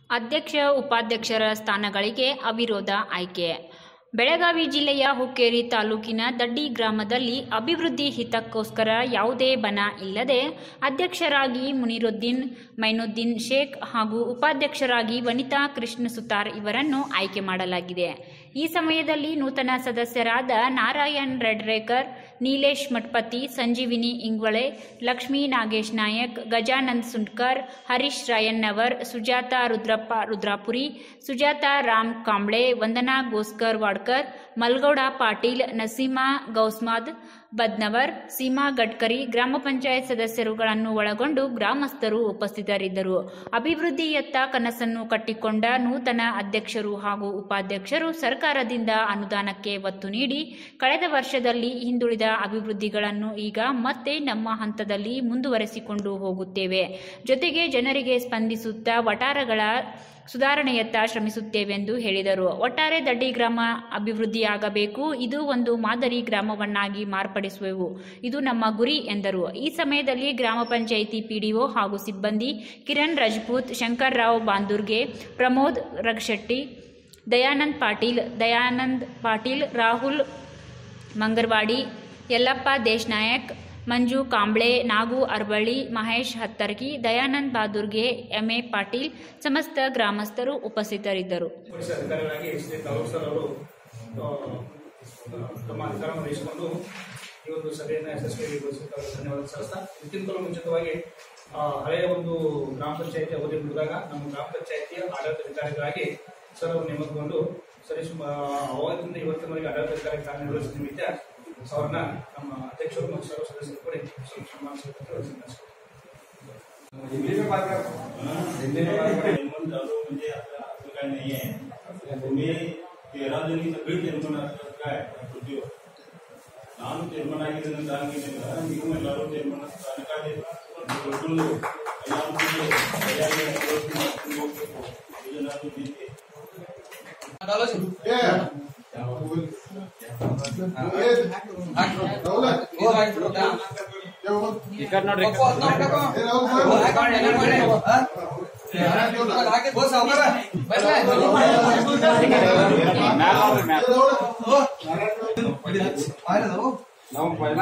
ಅಧ್ಯಕ್ಷ ಉಪಾಧ್ಯಕ್ಷರ ಸ್ಥಾನಗಳಿಗೆ ಅವಿರೋಧ ಆಯ್ಕೆ. ಬೆಳಗಾವಿ ಜಿಲ್ಲೆಯ ಹುಕ್ಕೇರಿ ತಾಲೂಕಿನ ದಡ್ಡಿ ಗ್ರಾಮದಲ್ಲಿ ಅಭಿವೃದ್ಧಿ ಹಿತಕ್ಕೋಸ್ಕರ ಯಾವುದೇ ಬನ ಇಲ್ಲದೆ ಅಧ್ಯಕ್ಷರಾಗಿ ಮುನಿರುದ್ದೀನ್ ಮೈನುದ್ದೀನ್ ಶೇಖ್ ಹಾಗೂ ಉಪಾಧ್ಯಕ್ಷರಾಗಿ ವನಿತಾ ಕೃಷ್ಣ ಸುತಾರ್ ಇವರನ್ನು ಆಯ್ಕೆ ಮಾಡಲಾಗಿದೆ. ಈ ಸಮಯದಲ್ಲಿ ನೂತನ ಸದಸ್ಯರಾದ ನಾರಾಯಣ್ ರೆಡ್ರೇಕರ್, ನೀಲೇಶ್ ಮಠಪತಿ, ಸಂಜೀವಿನಿ ಇಂಗ್ವಳೆ, ಲಕ್ಷ್ಮೀ ನಾಗೇಶ್ ನಾಯಕ್, ಗಜಾನಂದ್ ಸುಂಡ್ಕರ್, ಹರೀಶ್ ರಾಯಣ್ಣವರ್, ಸುಜಾತಾ ರುದ್ರಾಪುರಿ, ಸುಜಾತಾ ರಾಮ್ ಕಾಂಬ್ಳೆ, ವಂದನಾ ಗೋಸ್ಕರ್ ವಾಡ್ಕರ್, ಮಲ್ಗೌಡ ಪಾಟೀಲ್, ನಸೀಮಾ ಗೌಸ್ಮಾದ್ ಬದ್ನವರ್, ಸೀಮಾ ಗಡ್ಕರಿ ಗ್ರಾಮ ಪಂಚಾಯತ್ ಸದಸ್ಯರುಗಳನ್ನು ಒಳಗೊಂಡು ಗ್ರಾಮಸ್ಥರು ಉಪಸ್ಥಿತರಿದ್ದರು. ಅಭಿವೃದ್ಧಿಯತ್ತ ಕನಸನ್ನು ಕಟ್ಟಿಕೊಂಡ ನೂತನ ಅಧ್ಯಕ್ಷರು ಹಾಗೂ ಉಪಾಧ್ಯಕ್ಷರು ಸರ್ಕಾರದಿಂದ ಅನುದಾನಕ್ಕೆ ಒತ್ತು ನೀಡಿ ಕಳೆದ ವರ್ಷದಲ್ಲಿ ಹಿಂದುಳಿದ ಅಭಿವೃದ್ಧಿಗಳನ್ನು ಈಗ ಮತ್ತೆ ನಮ್ಮ ಹಂತದಲ್ಲಿ ಮುಂದುವರೆಸಿಕೊಂಡು ಹೋಗುತ್ತೇವೆ. ಜೊತೆಗೆ ಜನರಿಗೆ ಸ್ಪಂದಿಸುತ್ತಾ ವಟಾರಗಳ ಸುಧಾರಣೆಯತ್ತ ಶ್ರಮಿಸುತ್ತೇವೆಂದು ಹೇಳಿದರು. ಒಟ್ಟಾರೆ ದಡ್ಡಿ ಗ್ರಾಮ ಅಭಿವೃದ್ಧಿಯಾಗಬೇಕು, ಇದು ಒಂದು ಮಾದರಿ ಗ್ರಾಮವನ್ನಾಗಿ ಮಾರ್ಪಡಿಸುವೆವು, ಇದು ನಮ್ಮ ಗುರಿ ಎಂದರು. ಈ ಸಮಯದಲ್ಲಿ ಗ್ರಾಮ ಪಂಚಾಯಿತಿ ಪಿಡಿಒ ಹಾಗೂ ಸಿಬ್ಬಂದಿ ಕಿರಣ್ ರಜಪೂತ್, ಶಂಕರ್ ರಾವ್ ಬಾಂದೂರ್ಗೆ, ಪ್ರಮೋದ್ ರಗಶೆಟ್ಟಿ, ದಯಾನಂದ್ ಪಾಟೀಲ್, ರಾಹುಲ್ ಮಂಗರ್ವಾಡಿ, ಯಲ್ಲಪ್ಪ ದೇಶನಾಯಕ್, ಮಂಜು ಕಾಂಬ್ಳೆ, ನಾಗು ಅರ್ಬಳ್ಳಿ, ಮಹೇಶ್ ಹತ್ತರ್ಗಿ, ದಯಾನಂದ್ ಬಾದೂರ್ಗೆ, ಎಂಎ ಪಾಟೀಲ್ ಸಮಸ್ತ ಗ್ರಾಮಸ್ಥರು ಉಪಸ್ಥಿತರಿದ್ದರು. ತಮ್ಮ ಅಧಿಕಾರವನ್ನು ವಹಿಸಿಕೊಂಡು ಈ ಒಂದು ಸಭೆಯನ್ನು ಯಶಸ್ವಿಗೊಳಿಸುತ್ತಾರೆ. ಧನ್ಯವಾದ ಸಲ್ಲಿಸ್ತಾ, ಇದಕ್ಕಿಂತಲೂ ಮುಂಚಿತವಾಗಿ ಹಳೆಯ ಒಂದು ಗ್ರಾಮ ಪಂಚಾಯತಿ ಅವಧಿ ಮುಗಿದಾಗ ನಮ್ಮ ಗ್ರಾಮ ಪಂಚಾಯತಿಯ ಆಡಳಿತಾಧಿಕಾರಿಗಳಾಗಿ ಸರ್ ಅವರು ನೇಮಕಗೊಂಡು ಅವಾಗಿಂದ ಇವತ್ತಿನವರೆಗೆ ಆಡಳಿತಾಧಿಕಾರಿ ಕಾರ್ಯನಿರ್ವಹಿಸಿದ ನಿಮಿತ್ತ ಅವ್ರನ್ನ ನಮ್ಮ ಅಧ್ಯಕ್ಷರು ಮತ್ತು ಸರ್ವ ಸದಸ್ಯರು ಕೂಡ ನಾನು ಚೇರ್ಮನ್ ಆಗಿದ್ದೇನೆ ಆಗಿದ್ದಿಲ್ಲ, ನೀವು ಎಲ್ಲರೂ ಚೇರ್ಮನ್ ಸ್ಥಾನಕ್ಕಾಗಿ ನಾವು ಪೈಲ